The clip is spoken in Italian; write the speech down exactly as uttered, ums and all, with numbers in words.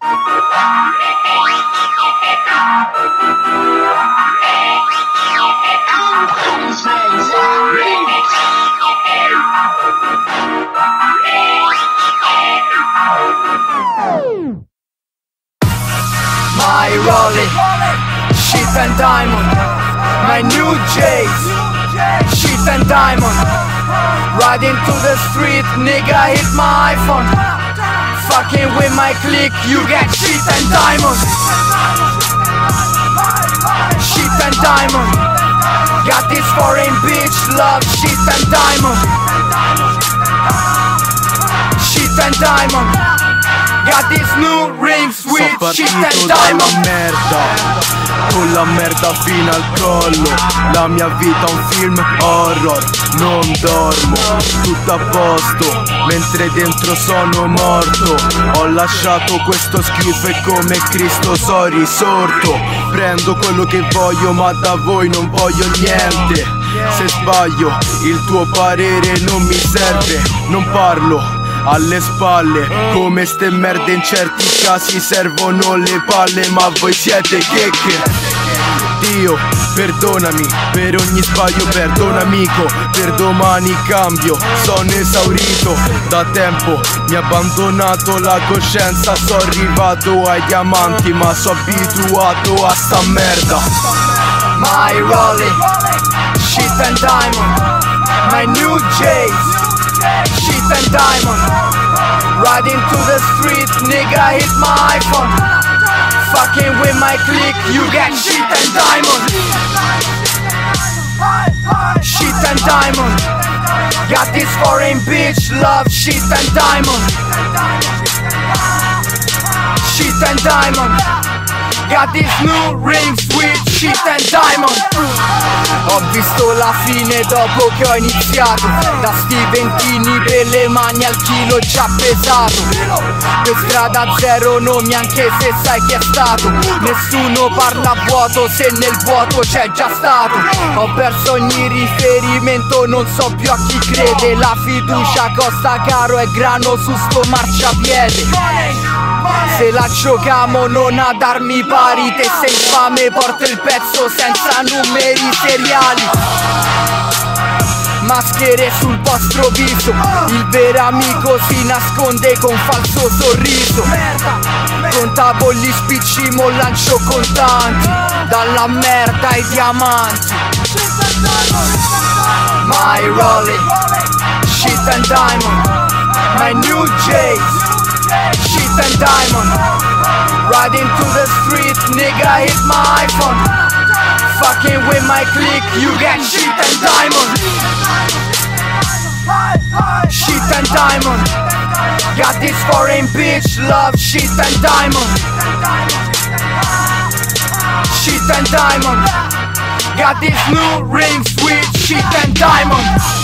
My Rollie, shit and diamond. My new J's, shit and diamond. Riding to the street, nigga hit my iPhone. Fucking with my clique, you get shit and diamond. Shit and diamond. Got this foreign bitch, love shit and diamond. Shit and diamond. Got these new rings with shit and diamond. Merda, con la merda fino al collo. La mia vita un film horror. Non dormo, tutto a posto, mentre dentro sono morto. Ho lasciato questo schifo e come Cristo sono risorto. Prendo quello che voglio ma da voi non voglio niente. Se sbaglio il tuo parere non mi serve. Non parlo alle spalle, come ste merde in certi casi servono le palle, ma voi siete checche. Dio, perdonami, per ogni sbaglio perdono amico. Per domani cambio, sono esaurito. Da tempo mi ha abbandonato la coscienza. Sono arrivato ai diamanti ma sono abituato a sta merda. My Rollie, shit and diamond. My new J's, shit and diamond. Riding to the street, nigga hit my iPhone. Fucking with my clique, you get shit and diamond. Shit and diamond. Got this foreign bitch, love shit and diamond. Shit and diamond. Got these new rings with shit and diamond. Ho visto la fine dopo che ho iniziato. Da sti ventini per le mani al chilo già pesato. Per strada zero nomi anche se sai chi è stato. Nessuno parla a vuoto se nel vuoto c'è già stato. Ho perso ogni riferimento, non so più a chi crede. La fiducia costa caro, è grano su sto marciapiede. Se la giocamo non ad armi pari, te sei infame, porta il pezzo senza numeri seriali. Maschere sul vostro viso, il vero amico si nasconde con falso sorriso. Contavo gli spicci, mo lancio contanti, dalla merda ai diamanti. My Rollie, shit and diamond. My new J's, shit and diamond. Riding to the street, nigga hit my iPhone. Fucking with my clique, you get shit and diamond. Shit and diamond. Got this foreign bitch, love shit and diamond. Shit and diamond. Got these new rings with shit and diamond.